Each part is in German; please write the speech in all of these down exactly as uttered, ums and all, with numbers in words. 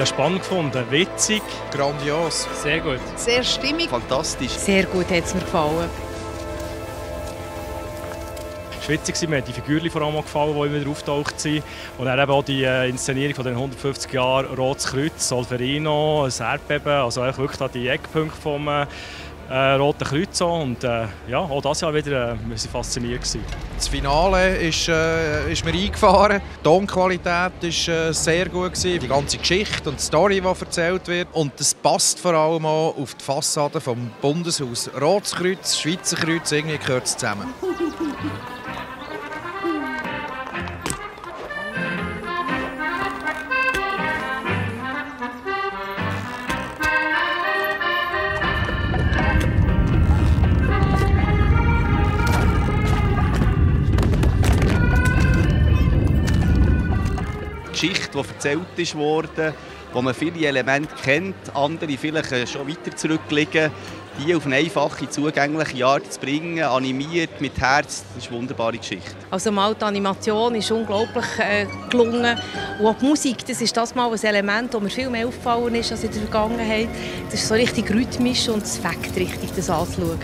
Ja, spannend gefunden, witzig. Grandios. Sehr gut. Sehr stimmig. Fantastisch. Sehr gut hat es mir gefallen. Es war witzig, mir haben die Figürchen vor allem gefallen, die immer wieder auftaucht sind. Und dann eben auch die äh, Inszenierung von den hundertfünfzig Jahren Rotes Kreuz, Solferino, ein Erdbeben, also eigentlich wirklich die Eckpunkte vom äh, äh, Roten Kreuz. Und äh, ja, auch dieses Jahr wieder äh, wir waren fasziniert gewesen. Das Finale ist, äh, ist mir eingefahren. Die Tonqualität war äh, sehr gut gewesen. Die ganze Geschichte und die Story, die erzählt wird. Und das passt vor allem auch auf die Fassade des Bundeshauses. Rotes Kreuz, Schweizer Kreuz, irgendwie gehört es zusammen. Geschichte, die erzählt wurde, wo man viele Elemente kennt, andere vielleicht schon weiter zurückliegen, die auf eine einfache, zugängliche Art zu bringen, animiert, mit Herz, das ist eine wunderbare Geschichte. Also mal die Animation ist unglaublich äh, gelungen. Und auch die Musik, das ist das mal ein Element, das mir viel mehr aufgefallen ist als in der Vergangenheit. Das ist so richtig rhythmisch und es fängt richtig, das anzuschauen.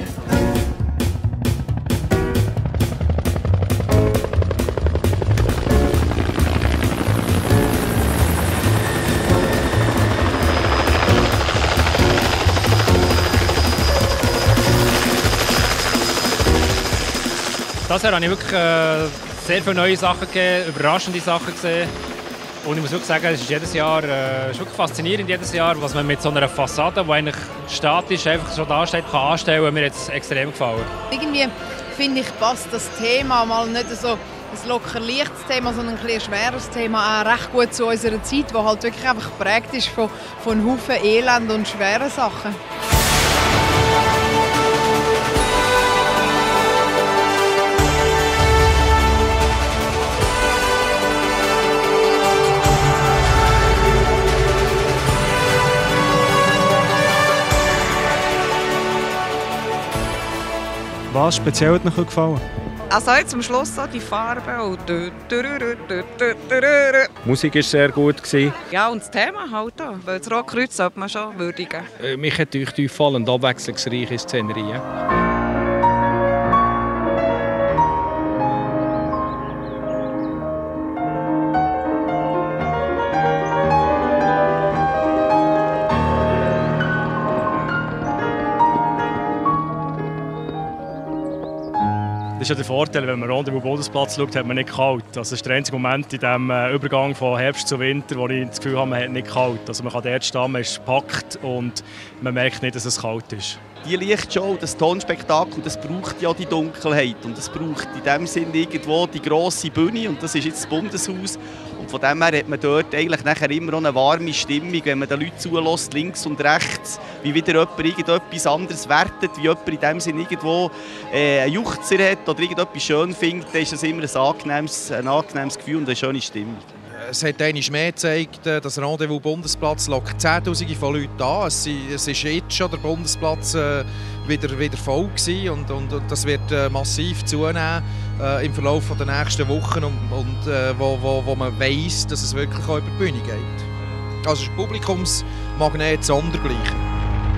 Das Jahr habe ich wirklich äh, sehr viele neue Sachen gesehen, überraschende Sachen gesehen. Und ich muss wirklich sagen, es ist jedes Jahr äh, ist wirklich faszinierend, jedes Jahr, was man mit so einer Fassade, die eigentlich statisch einfach schon da steht, kann anstellen, hat mir jetzt extrem gefallen. Irgendwie finde ich, passt das Thema mal nicht so ein locker leichtes Thema, sondern ein bisschen schweres Thema auch recht gut zu unserer Zeit, die halt wirklich einfach geprägt ist von, von Haufen Elend und schweren Sachen. Was speziell hat euch gefallen? Also jetzt zum Schluss so die Farben und die Musik war sehr gut. ja, und das Thema halt auch, weil das Rote Kreuz sollte man schon würdigen. Äh, mich hat euch die voll und abwechslungsreiche Szenerie. Das ist ja der Vorteil, wenn man rund um den Bundesplatz schaut, hat man nicht kalt. Also das ist der einzige Moment in diesem Übergang von Herbst zu Winter, wo ich das Gefühl habe, man hat nicht kalt. Also man kann dort stehen, man ist gepackt und man merkt nicht, dass es kalt ist. Die Lichtshow, das Tonspektakel, das braucht ja die Dunkelheit. Und es braucht in dem Sinne irgendwo die grosse Bühne, und das ist jetzt das Bundeshaus. Und von dem her hat man dort eigentlich nachher immer noch eine warme Stimmung, wenn man den Leuten zulässt, links und rechts, wie wieder jemand irgendetwas anderes wertet, wie jemand in dem Sinne irgendwo äh, einen Juchzer hat oder irgendetwas schön findet, dann ist das immer ein angenehmes, ein angenehmes Gefühl und eine schöne Stimmung. Es hat einmal mehr gezeigt, das Rendezvous Bundesplatz lockt Zehntausende von Leuten an. Es ist jetzt schon der Bundesplatz äh, wieder, wieder voll gewesen und, und, und das wird äh, massiv zunehmen äh, im Verlauf der nächsten Wochen, und, und äh, wo, wo, wo man weiss, dass es wirklich auch über die Bühne geht. Also das Publikumsmagnet sondergleichen.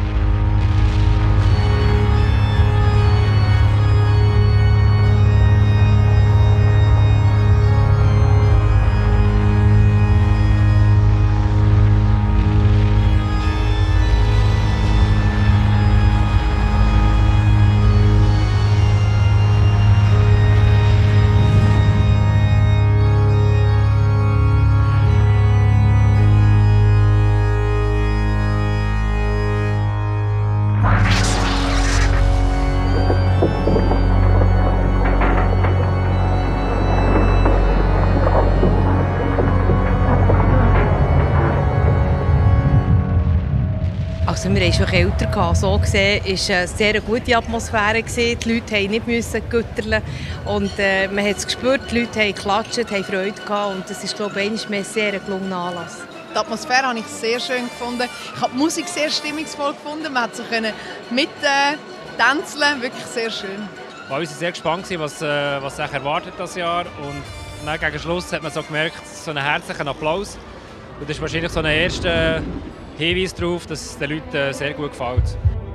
Also wir hatten schon älter. So gesehen war es eine sehr gute Atmosphäre. Die Leute mussten nicht gütterlen. Und äh, man hat es gespürt, die Leute haben geklatscht, haben Freude gehabt. Und das ist, glaube ich, einmal mehr sehr ein gelungener Anlass. Die Atmosphäre habe ich sehr schön gefunden. Ich habe die Musik sehr stimmungsvoll gefunden. Man konnte sich mit äh, tänzeln, wirklich sehr schön. Wir waren sehr gespannt, was, äh, was sich erwartet das Jahr. Und dann gegen Schluss hat man so gemerkt, so einen herzlichen Applaus. Und das ist wahrscheinlich so ein erster Hinweis darauf, dass es den Leuten sehr gut gefällt.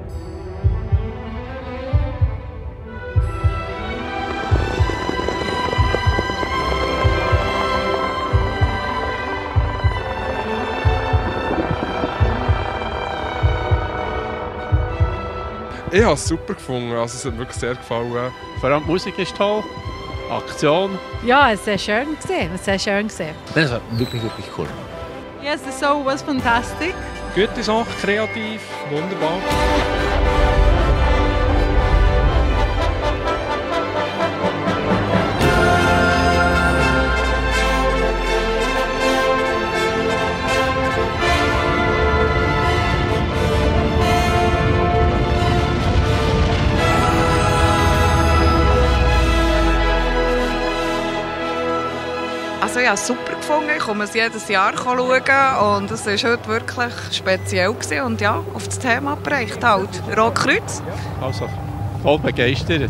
Ich habe es super gefunden, also es hat mir wirklich sehr gefallen. Vor allem die Musik ist toll, Aktion. Ja, es war sehr schön gesehen, sehr schön gesehen. Das war wirklich, wirklich cool. Yes, the show was fantastic. Gute Sache, kreativ, wunderbar. Also ich habe es super gefunden, ich komme es jedes Jahr schauen und es war heute wirklich speziell gewesen und ja, auf das Thema geprägt halt. Rotkreuz. Also voll begeistert.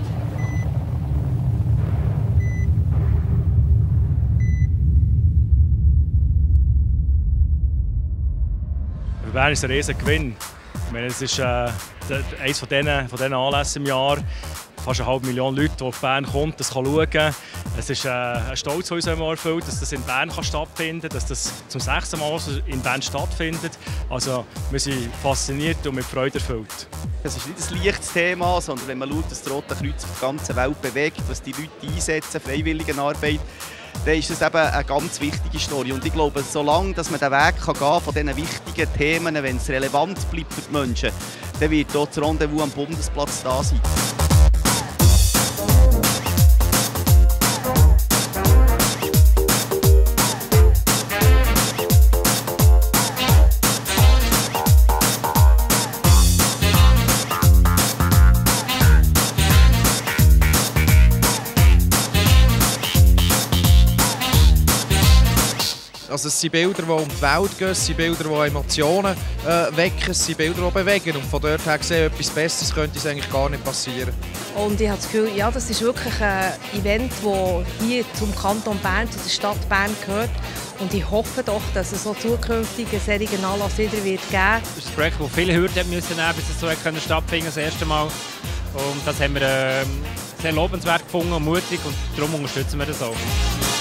Für Bern ist es ein riesiger Gewinn. Ich meine, es ist äh, eines von diesen, von diesen Anlässen im Jahr. Fast eine halbe Million Leute, die auf Bern kommen, das kann schauen. Es ist äh, ein Stolz, der uns immer erfüllt, dass das in Bern kann stattfinden kann, dass das zum sechsten Mal in Bern stattfindet. Also wir sind fasziniert und mit Freude erfüllt. Es ist nicht ein leichtes Thema, sondern wenn man schaut, dass das Rote Kreuz auf der ganzen Welt bewegt, was die Leute einsetzen, Freiwilligenarbeit, dann ist das eben eine ganz wichtige Story. Und ich glaube, solange dass man den Weg kann gehen von diesen wichtigen Themen, wenn es relevant bleibt für die Menschen, dann wird auch das Rendezvous am Bundesplatz da sein. Also es sind Bilder, die um die Welt gehen, es sind Bilder, die Emotionen äh, wecken, es sind Bilder, die bewegen. Und von dort her gesehen, etwas Besseres könnte es eigentlich gar nicht passieren. Und ich habe das Gefühl, ja, das ist wirklich ein Event, das hier zum Kanton Bern, zu der Stadt Bern gehört. Und ich hoffe doch, dass es auch zukünftig einen solchen Anlass wieder wird geben wird. Das ist ein Projekt, das viele Hürden nehmen musste, bis es so stattfinden das erste Mal. Und das haben wir äh, sehr lobenswert gefunden und mutig und darum unterstützen wir das auch.